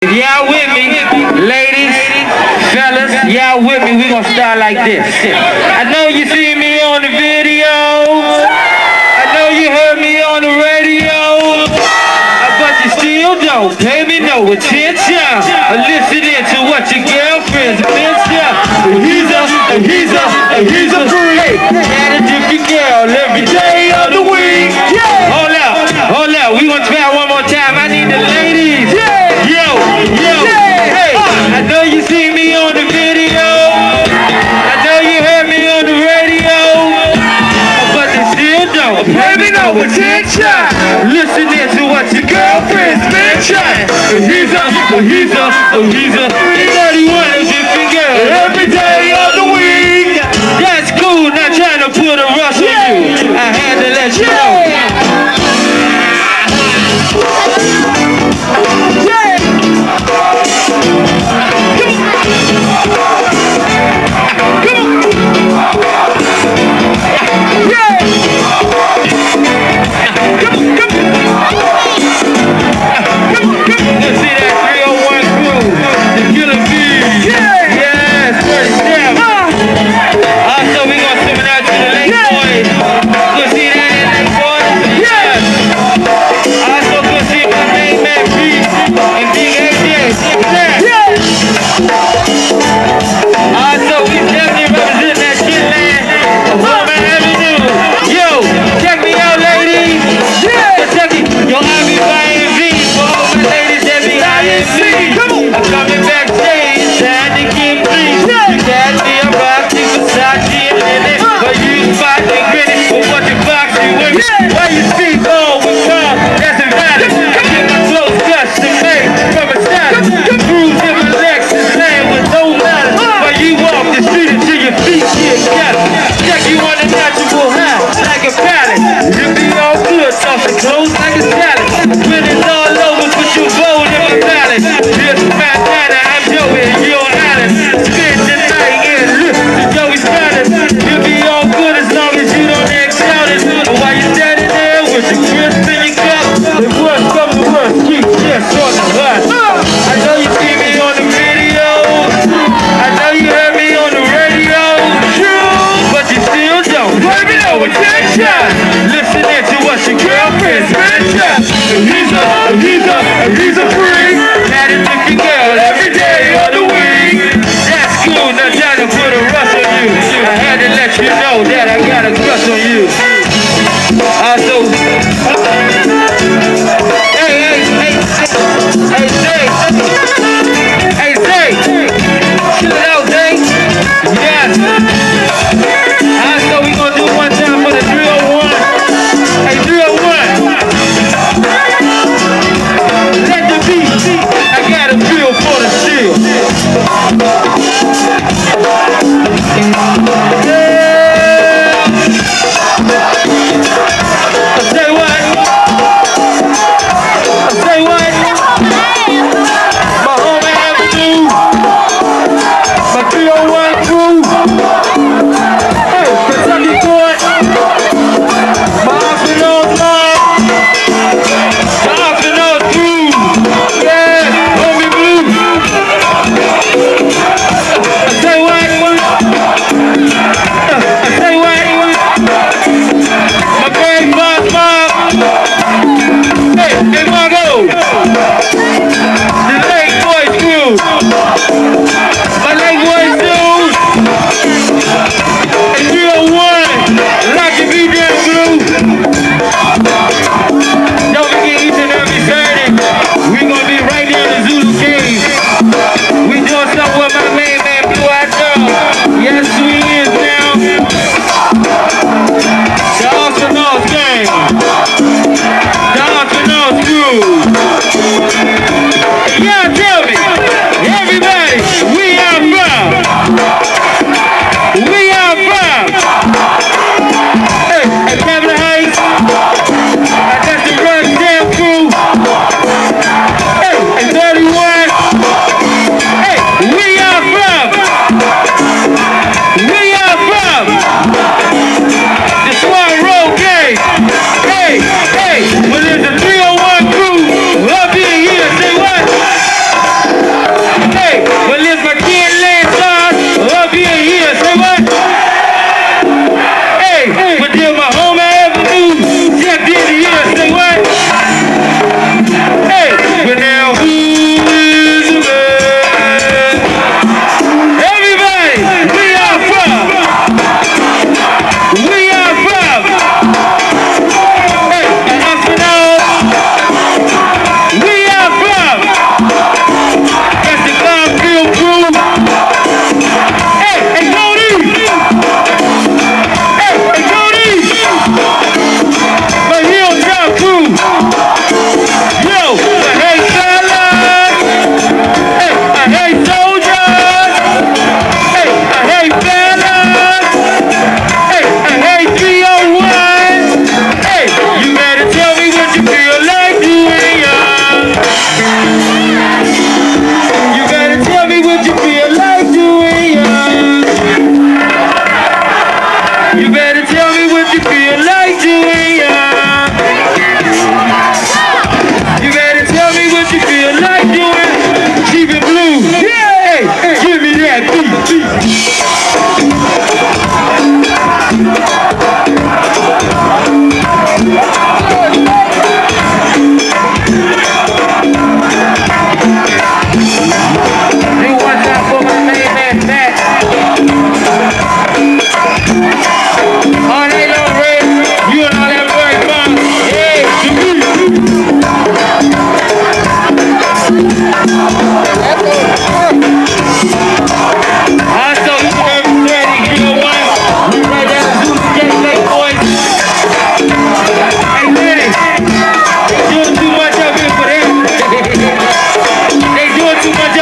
Y'all with me, ladies, fellas, y'all with me, we gonna start like this. I know you see me on the videos, I know you heard me on the radio, but you still don't pay me no attention, or listening to what your girlfriends mention. He's a freak, and a different girl every day of the week. Hold up, we gonna try one more time, I need the ladies. I know you see me on the video, I know you heard me on the radio, but they still don't pay me no attention, listening to what your girlfriends mention. He's a 31 different girl every day of the week. That's cool, not trying to put a rush on you, I had to let you know. He's a freak, had a different girl every day of the week. That's cool, not trying to put a rush on you, I had to let you know that I got a crush on you. Zay, chill it out, Zay. Yes. So we gonna do one time for the 301. Hey, 301. Let the beat. I got a feel for the steel. Say what? My home avenue. My 301 crew. Hey, Kentucky Court. My afternoon love. My afternoon crew. Yeah, homie blue. Say what? My big boss mom. Hey, Margo. The Lake Boys crew. My Lake Boys crew. Also, you heard me say, you know what? We right down the Suitland Lake, boys. Hey, ladies, they doing too much up here for them. They doing too much